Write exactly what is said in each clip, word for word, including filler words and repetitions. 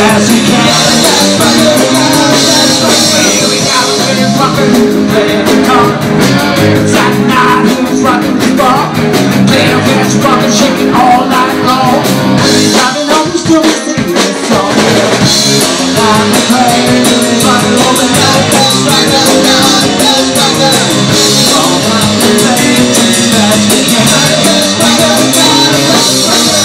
fast we can. Here we got a big fucking playing the car. Saturday night, who's rocking the bar? Playing fast, fucking, shaking all night long. Driving home, still singing this song. Now we play, fucking over now. Fast rocker, fast rocker. All night we play, as fast we can. Fast rocker, fast rocker.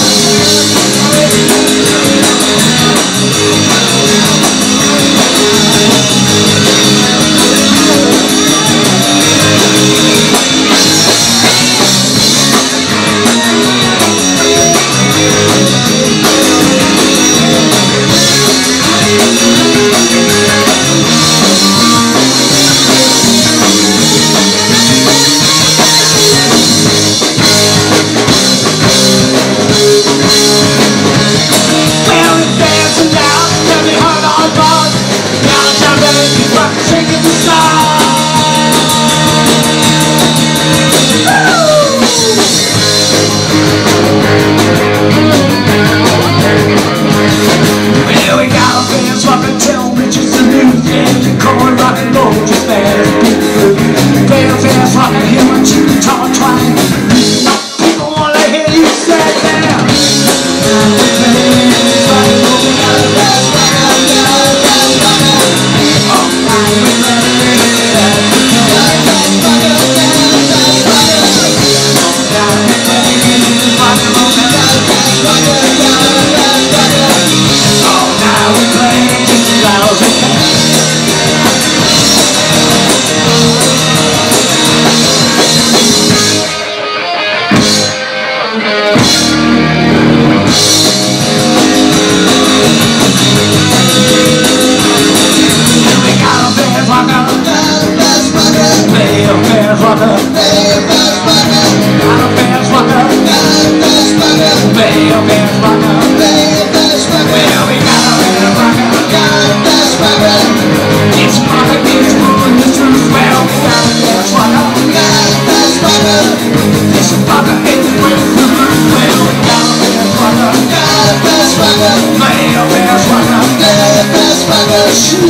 Shoot!